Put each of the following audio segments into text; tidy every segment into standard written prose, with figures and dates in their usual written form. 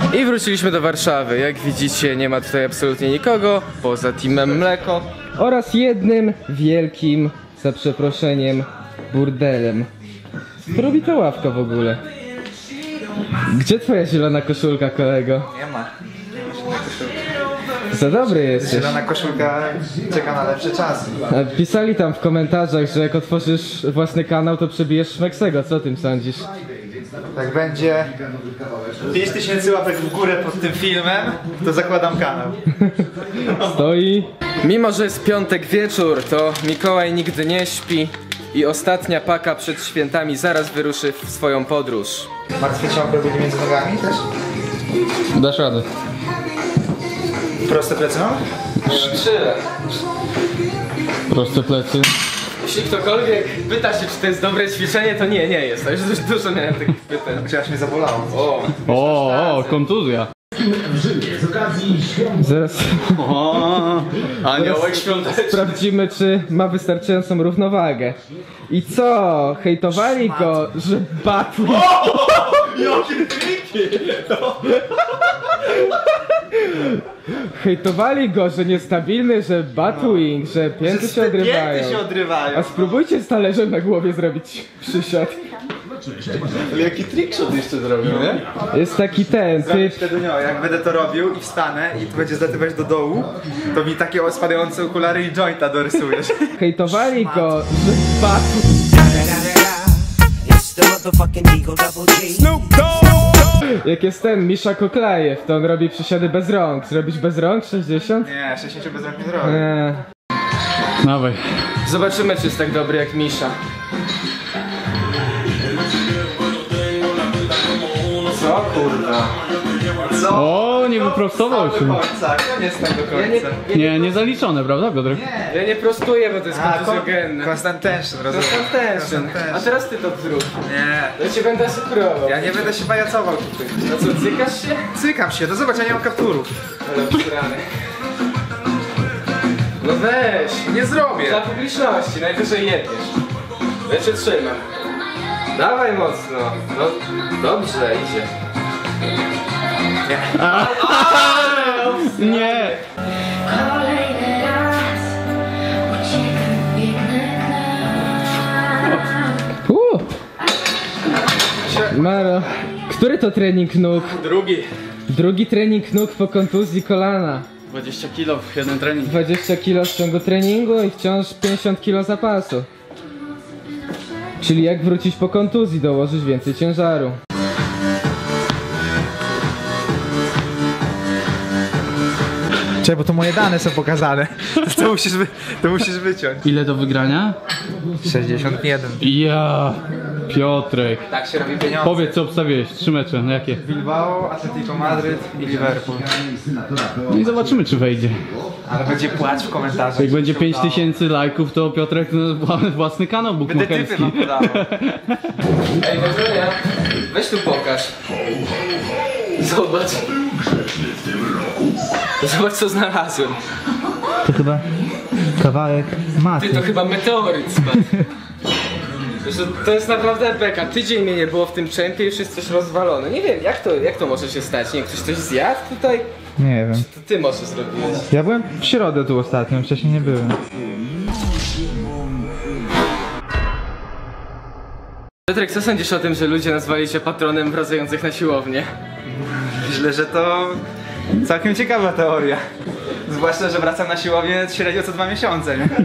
I wróciliśmy do Warszawy. Jak widzicie, nie ma tutaj absolutnie nikogo poza teamem Mleko oraz jednym wielkim, za przeproszeniem, burdelem. Co robi ta ławka w ogóle? Gdzie twoja zielona koszulka, kolego? Nie ma. Za dobry jesteś. Zielona koszulka czeka na lepsze czasy. A pisali tam w komentarzach, że jak otworzysz własny kanał, to przebijesz Szmeksego. Co o tym sądzisz? Jak będzie 5000 łapek w górę pod tym filmem, to zakładam kanał. Stoi. Mimo że jest piątek wieczór, to Mikołaj nigdy nie śpi i ostatnia paka przed świętami zaraz wyruszy w swoją podróż. Martwy ciąg robić między nogami też? Dasz radę. Proste plecy mam? Tyle. Proste plecy. Jeśli ktokolwiek pyta się, czy to jest dobre ćwiczenie, to nie jest. To już dość dużo miałem takich pytań. Chociaż mnie zabolało. O, kontuzja. Zaraz Aniołek świąteczny. sprawdzimy, czy ma wystarczającą równowagę. I co? Hejtowali go, że Batman... Jakie triki! Hejtowali go, że niestabilny, że Batwing, że pięty się odrywają. Pięty się odrywają. A spróbujcie z talerzem na głowie zrobić przysiad. Ale jaki trickshot jeszcze zrobił, nie? Jest taki ten typ... Wtedy nie, jak będę to robił i wstanę i tu będzie zlatywać do dołu, to mi takie spadające okulary i jointa dorysujesz. Hejtowali go, że Batwing... Jak jest ten Misza Koklajew, to on robi przysiady bez rąk. Zrobić bez rąk 60? Nie, 60 bez rąk nie zrobię. Nie. Dawaj. Zobaczymy, czy jest tak dobry jak Misza. Co kurwa? Co? O, nie wyprostował Do się. końca, koniec tak do końca. Nie, niezaliczone, prawda, Piotrek? Ja nie prostuję, bo to jest kontuzjogenne. Constant tension, rozumiem. Constant tension. A teraz ty to zrób. Nie. Ja cię będę asekurował. Ja nie będę się pajacował tutaj. No co, cykasz się? Cykam się, to zobacz, ja nie mam kapturów. Ale obsrany. No weź. Nie zrobię. Dla publiczności, najwyżej jedniesz. Ja cię trzymam. Dawaj mocno. No dobrze, idzie. Nie. Kolejny raz uciekam piękny Maro, który to trening nóg? Drugi. Drugi trening nóg po kontuzji kolana. 20 kilo w jeden trening. 20 kg w ciągu treningu i wciąż 50 kg zapasu. Czyli jak wrócić po kontuzji, dołożyć więcej ciężaru. Czekaj, bo to moje dane są pokazane. To musisz wyciąć. Ile do wygrania? 61. Ja. Piotrek. Tak się robi pieniądze. Powiedz, co obstawiłeś. 3 mecze, no jakie? Bilbao, Atletico Madryt i Liverpool. No i zobaczymy, czy wejdzie. Ale będzie płacz w komentarzach. Jak będzie 5000 lajków, to Piotrek własny kanał Będę typy bukmacherski. wam podawał. Ej, Wędrunia, weź tu pokaż. Zobacz. Zobacz, co znalazłem. To chyba kawałek Ty, to chyba meteoryt spadł. To jest naprawdę beka. Tydzień mnie nie było w tym czempie, już jest coś rozwalone. Nie wiem, jak to może się stać? Nie, ktoś coś zjadł tutaj? Nie wiem. To ty może zrobiłeś. Ja byłem w środę tu ostatnio, wcześniej nie byłem. Piotrek, co sądzisz o tym, że ludzie nazwali cię patronem wracających na siłownię? Myślę, że to całkiem ciekawa teoria. Zwłaszcza, że wracam na siłownię średnio co 2 miesiące, nie?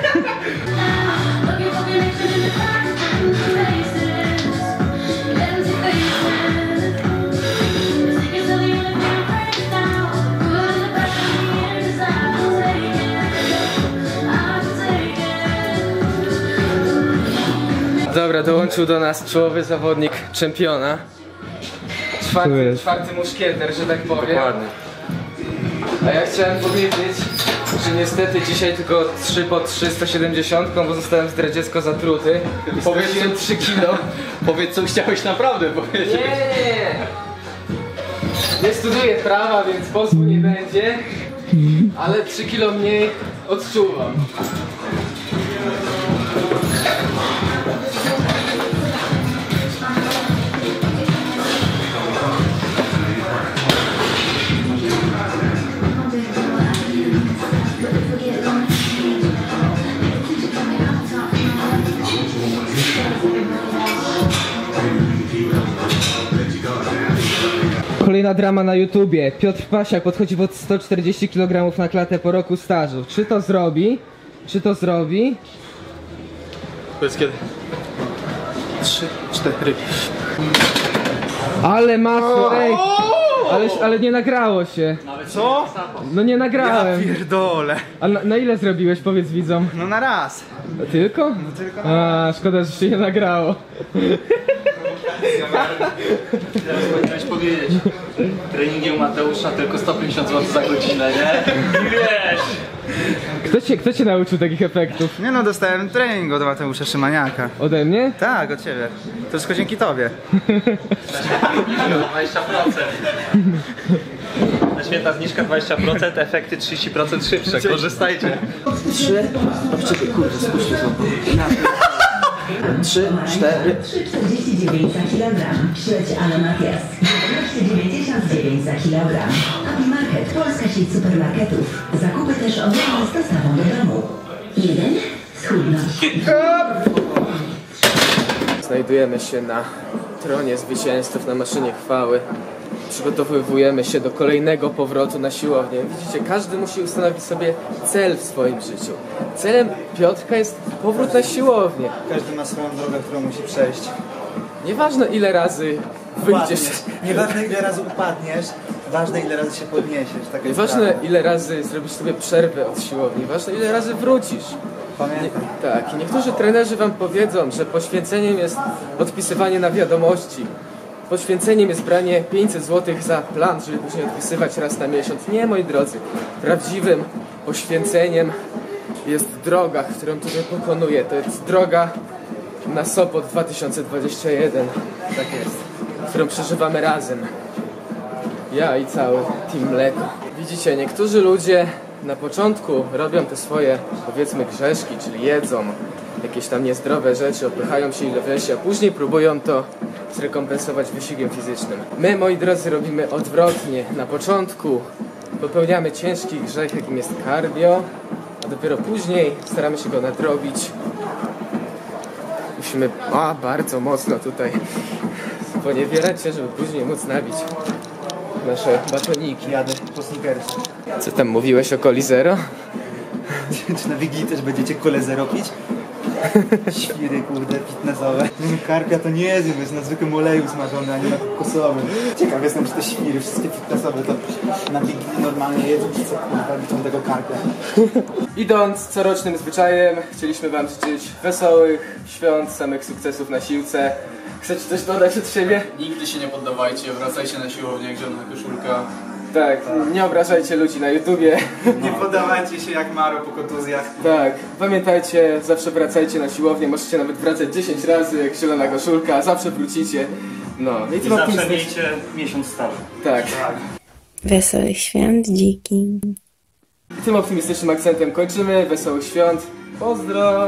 Dobra, dołączył do nas czołowy zawodnik czempiona. Czwarty muszkieter, że tak powiem. Dokładnie. A ja chciałem powiedzieć, że niestety dzisiaj tylko 3 po 370, bo zostałem zdradziecko zatruty. Powiedziałem 3 kilo. Powiedz, co chciałeś naprawdę powiedzieć. Nie! Nie studiuję prawa, więc pozwu nie będzie. Ale 3 kilo mniej odczuwam. Kolejna drama na YouTubie. Piotr Pasiak podchodzi pod 140 kg na klatę po roku stażu. Czy to zrobi? Czy to zrobi? Powiedz kiedy. 3, 4. Ale masło, ej! Ale nie nagrało się. Co? No nie nagrałem. Pierdolę. A na ile zrobiłeś? Powiedz widzom. No na raz. Tylko? No tylko A, szkoda, że się nie nagrało. Teraz powinieneś powiedzieć. Treningiem Mateusza tylko 150 zł za godzinę, nie? Wiesz! Kto cię nauczył takich efektów? Nie no, dostałem trening od Mateusza Szymaniaka. Ode mnie? Tak, od ciebie. To wszystko dzięki tobie. 20%. Na święta zniżka 20%, efekty 30% szybsze. Korzystajcie. 3, 4. 3,49 za kilogram. Śledź Ale Matias. 11,99 za kilogram. Happy Market, polska sieć supermarketów. Zakupy też online z dostawą do domu. 1. Schudność. Znajdujemy się na tronie zwycięzców, na maszynie chwały. Przygotowujemy się do kolejnego powrotu na siłownię. Widzicie, każdy musi ustanowić sobie cel w swoim życiu. Celem Piotrka jest powrót na siłownię. Każdy ma swoją drogę, którą musi przejść. Nieważne ile razy wyjdziesz. Nieważne ile razy upadniesz, ważne ile razy się podniesiesz. Tak jest Nieważne prawda. ile razy zrobisz sobie przerwę od siłowni. Ważne ile razy wrócisz. Pamiętaj. Tak, i niektórzy trenerzy wam powiedzą, że poświęceniem jest odpisywanie na wiadomości. Poświęceniem jest branie 500 zł za plan, żeby później odpisywać raz na miesiąc. Nie, moi drodzy. Prawdziwym poświęceniem jest droga, którą tutaj pokonuję. To jest droga na Sopot 2021. Tak jest. Którą przeżywamy razem. Ja i cały Team Mleko. Widzicie, niektórzy ludzie na początku robią te swoje, powiedzmy, grzeszki, czyli jedzą jakieś tam niezdrowe rzeczy, opychają się ile wlezie, a później próbują to zrekompensować wysiłkiem fizycznym. My, moi drodzy, robimy odwrotnie. Na początku popełniamy ciężki grzech, jakim jest cardio, a dopiero później staramy się go nadrobić. Musimy bardzo mocno tutaj poniewierać się, żeby później móc nabić nasze batoniki. Jadę po sneakersy. Co tam mówiłeś o Coli Zero? Czy na Wigilii też będziecie kole zero pić? Świry, kurde, fitnessowe. Karpia to nie jest, jest na zwykłym oleju smażony, a nie na kokosowym. Ciekaw jestem, czy te świry, wszystkie fitnessowe to na Wigilii normalnie jedzą, czy co, kurwa, liczą tego karpia. Idąc corocznym zwyczajem, chcieliśmy wam życzyć wesołych świąt, samych sukcesów na siłce. Chcecie coś dodać od siebie? Nigdy się nie poddawajcie, wracajcie na siłownię jak zielona koszulka. Tak, nie obrażajcie ludzi na YouTubie. Nie poddawajcie się jak Maro po kontuzjach. Tak, pamiętajcie, zawsze wracajcie na siłownię, możecie nawet wracać 10 razy jak zielona koszulka, zawsze wrócicie. No, i tym Zawsze optymistycznym- miejcie miesiąc stażu. Tak. Wesołych świąt, dziki. I tym optymistycznym akcentem kończymy. Wesołych świąt. Pozdro!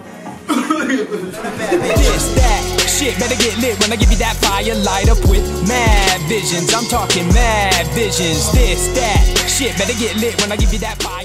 This, that, shit better get lit when I give you that fire. Light up with mad visions. I'm talking mad visions. This, that, shit better get lit when I give you that fire.